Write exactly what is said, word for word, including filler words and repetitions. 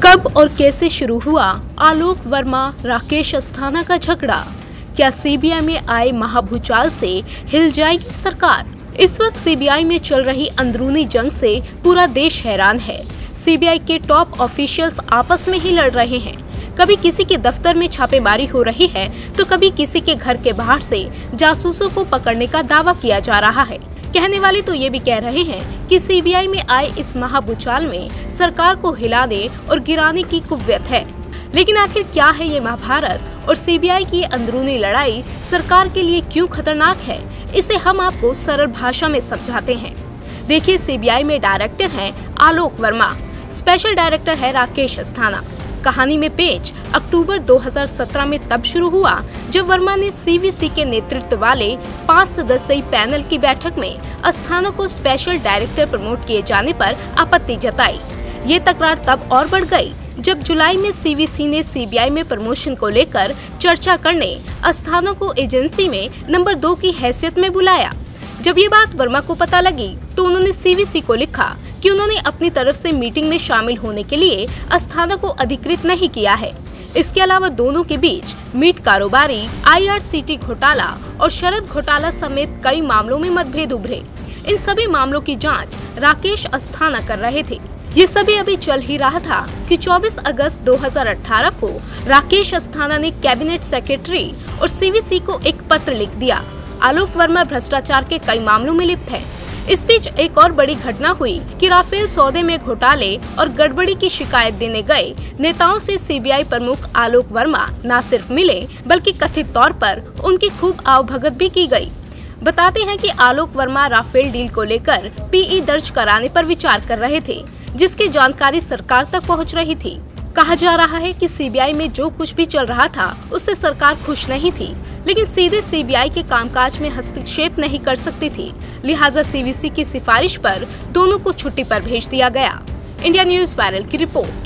कब और कैसे शुरू हुआ आलोक वर्मा राकेश अस्थाना का झगड़ा? क्या सीबीआई में आए महाभूचाल से हिल जाएगी सरकार? इस वक्त सीबीआई में चल रही अंदरूनी जंग से पूरा देश हैरान है। सीबीआई के टॉप ऑफिशियल्स आपस में ही लड़ रहे हैं। कभी किसी के दफ्तर में छापेमारी हो रही है तो कभी किसी के घर के बाहर से जासूसों को पकड़ने का दावा किया जा रहा है। कहने वाले तो ये भी कह रहे हैं कि सीबीआई में आए इस महाभूचाल में सरकार को हिलाने और गिराने की कुव्वत है। लेकिन आखिर क्या है ये महाभारत और सीबीआई की अंदरूनी लड़ाई सरकार के लिए क्यों खतरनाक है, इसे हम आपको सरल भाषा में समझाते हैं। देखिए, सीबीआई में डायरेक्टर हैं आलोक वर्मा, स्पेशल डायरेक्टर है राकेश अस्थाना। कहानी में पेच अक्टूबर दो हज़ार सत्रह में तब शुरू हुआ जब वर्मा ने सीवीसी के नेतृत्व वाले पाँच सदस्यीय पैनल की बैठक में अस्थाना को स्पेशल डायरेक्टर प्रमोट किए जाने पर आपत्ति जताई। ये तकरार तब और बढ़ गई जब जुलाई में सीवीसी ने सीबीआई में प्रमोशन को लेकर चर्चा करने अस्थाना को एजेंसी में नंबर दो की हैसियत में बुलाया। जब ये बात वर्मा को पता लगी तो उन्होंने सीवीसी को लिखा कि उन्होंने अपनी तरफ से मीटिंग में शामिल होने के लिए अस्थाना को अधिकृत नहीं किया है। इसके अलावा दोनों के बीच मीट कारोबारी, आईआरसीटी घोटाला और शरद घोटाला समेत कई मामलों में मतभेद उभरे। इन सभी मामलों की जांच राकेश अस्थाना कर रहे थे। ये सभी अभी चल ही रहा था कि चौबीस अगस्त दो हज़ार अठारह को राकेश अस्थाना ने कैबिनेट सेक्रेटरी और सीवीसी को एक पत्र लिख दिया। आलोक वर्मा भ्रष्टाचार के कई मामलों में लिप्त है। इस बीच एक और बड़ी घटना हुई कि राफेल सौदे में घोटाले और गड़बड़ी की शिकायत देने गए नेताओं से सीबीआई प्रमुख आलोक वर्मा न सिर्फ मिले बल्कि कथित तौर पर उनकी खूब आवभगत भी की गई। बताते हैं कि आलोक वर्मा राफेल डील को लेकर पीई दर्ज कराने पर विचार कर रहे थे, जिसकी जानकारी सरकार तक पहुंच रही थी। कहा जा रहा है कि सीबीआई में जो कुछ भी चल रहा था उससे सरकार खुश नहीं थी, लेकिन सीधे सीबीआई के कामकाज में हस्तक्षेप नहीं कर सकती थी। लिहाजा सीवीसी की सिफारिश पर दोनों को छुट्टी पर भेज दिया गया। इंडिया न्यूज़ वायरल की रिपोर्ट।